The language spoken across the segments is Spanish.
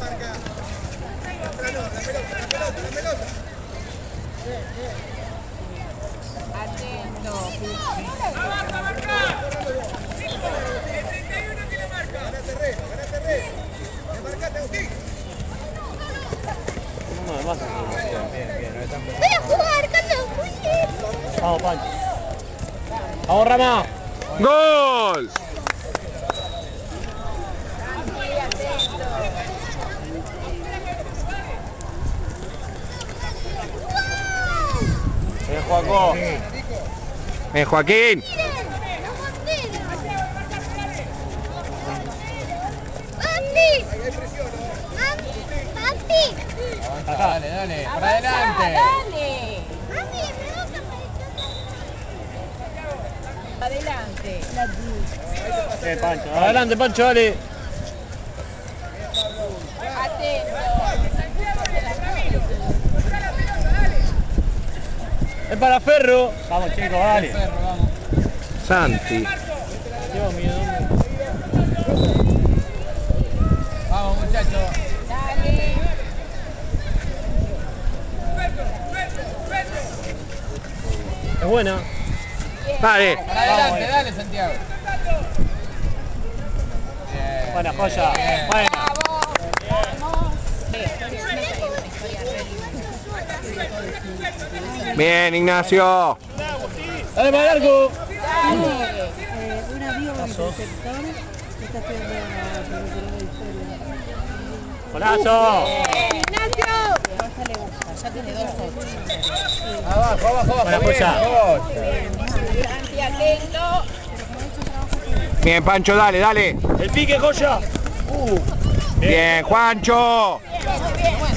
Atento. No, además bien, no es tan Voy a jugar, Carlos, muy bien. Vamos, Pancho. Vamos, Rama. ¡Gol! Bien, Joaco. Bien, Joaquín. Papi. Acá, dale, para adelante. Dale. Papi, Adelante. Bien, Pancho. Adelante, Pancho, dale. Atento. Es para Ferro. Vamos, chicos, dale. Ferro, vamos. Santi. Tengo miedo. Vamos, muchachos. Dale. Es buena. Dale. Para adelante, dale, Santiago. Bien, buena joya. Bien. Buena. Bien, Ignacio. Dale para el arco. Dale. Un amigo del sector está haciendo la historia. Golazo. Ignacio. A esta le gusta, ya tiene 2-8. Abajo. Buena joya. Santi, atento. Bien, Pancho, dale. El pique, joya. Bien, Juancho. Bien, bueno.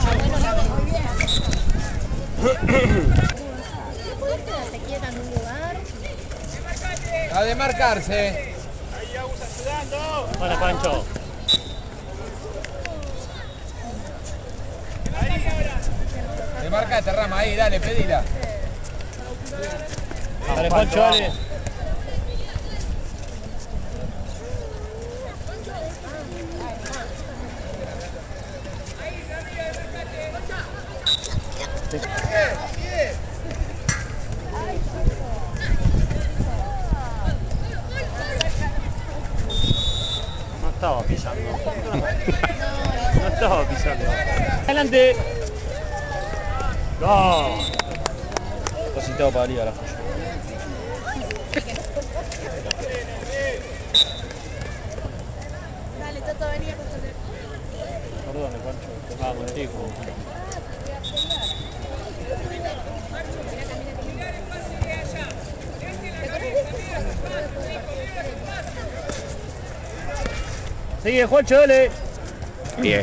¿Puedes quedarse quieta en un lugar? A demarcarse. Buena, Pancho. Demarcate, Rama, ahí, dale, pedila. Dale, Pancho, dale. No estaba pisando. No estaba pisando. Adelante. No. Cositado para arriba la joya. Dale, Toto, vení a Perdón, Pancho, te estaba contigo. Sigue, Juancho, dale. Bien.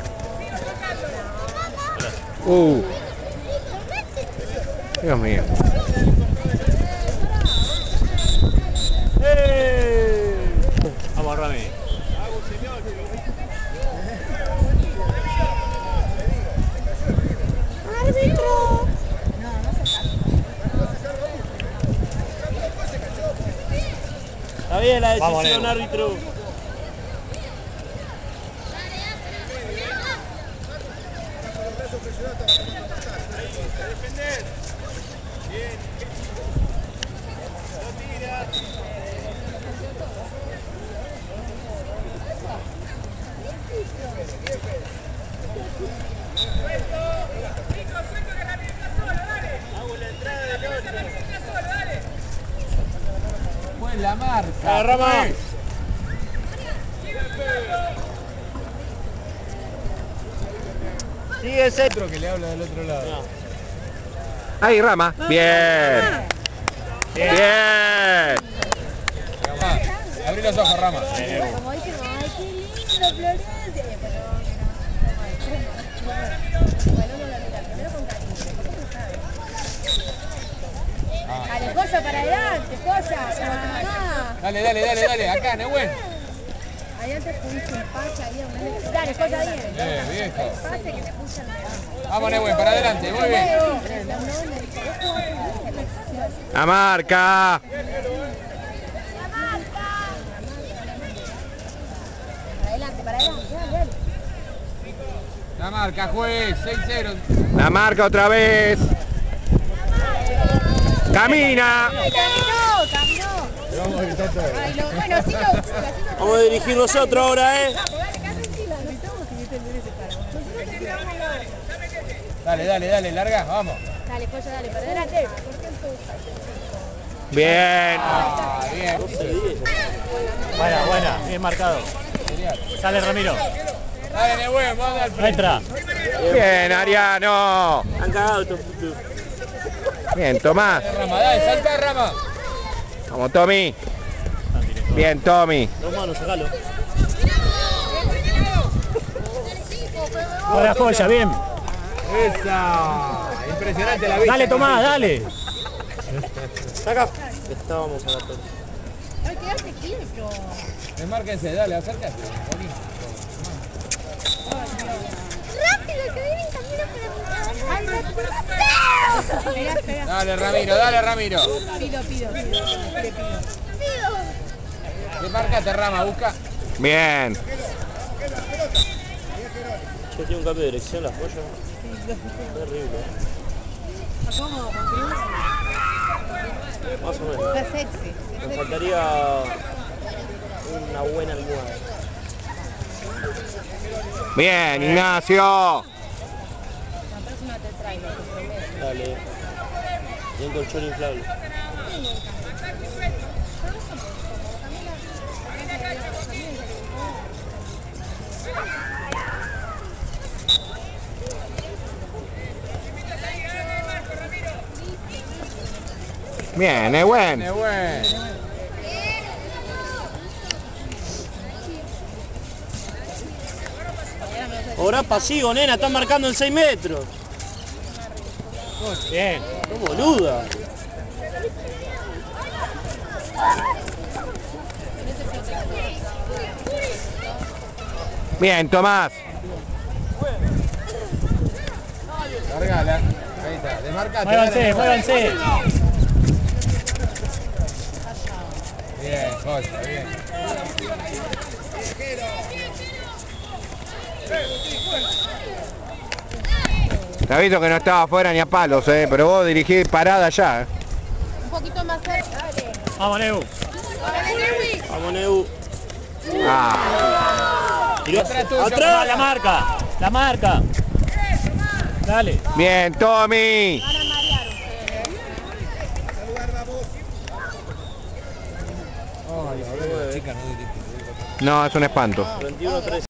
Dios mío. Vamos, Rami. ¡Árbitro! Está bien la decisión, árbitro. Fue la marca. Rama. Sigue ese. Otro que le habla del otro lado. Ahí, Rama. Bien. Bien. Abrí los ojos, Rama. Como diciendo, ay, qué lindo, Florencia. Bueno, no lo mira, primero con cariño, después no sabe. Dale, Joya, para adelante, Joya. Dale, acá, Nehuen. Ahí antes pudiste un pase, había un... Dale, Joya, bien. Viejo. Pase que te puso el dedo. Vamos, Nehuen, para adelante, muy bien. La marca. Para adelante, dale. La marca, juez, 6-0. La marca otra vez. Camina. Caminó. Vamos a gritar todo. Ay, bueno, sí lo... Vamos a dirigir nosotros ahora, Dale, larga, vamos. Dale, Pollo, dale, para adelante. Bien. Ah, bien. Buena, bien marcado. Sale Ramiro. Dale, Nehuen, vamos al frente. Entra. Bien, Ariano. Han cagado estos putos. Bien, Tomás. Rama, dale, salta, Rama. Vamos, Tommy. Bien, Tommy. Dos manos, sacalo. Buena joya, bien. Esa. Impresionante la vista. Dale, Tomás, dale. Saca. Estábamos a la torre. Ay, quedaste quieto. Desmárquense, dale, acércate. Rápido, que vienen camino para mi casa. Dale, Ramiro. Pido. Desmárcate, Rama, busca. Bien. Yo tengo un cambio de dirección, las pollas. Terrible. ¿Cómo? Más o menos. Está sexy. Me faltaría una buena almohada. Bien, Ignacio. La próxima te traigo, te prometo. Dale. Y un colchón inflable. Bien, Nehuen. Nehuen. Ahora pasivo, nena, están marcando en 6 metros. Bien. ¡Qué boluda! Bien, Tomás. Largala. Ahí está, desmarcate. Muévanse. Bien, joya, bien. Te aviso que no estaba afuera ni a palos, pero vos dirigís parada ya. Un poquito más cerca. Dale. Vamos, Neu. Vamos, Neu. Ah. Tiró atrás tuyo. Atrás, la marca. Dale. Bien, Tommy. Van a marear ustedes. Chica, no dirige. No, es un espanto. 21-3.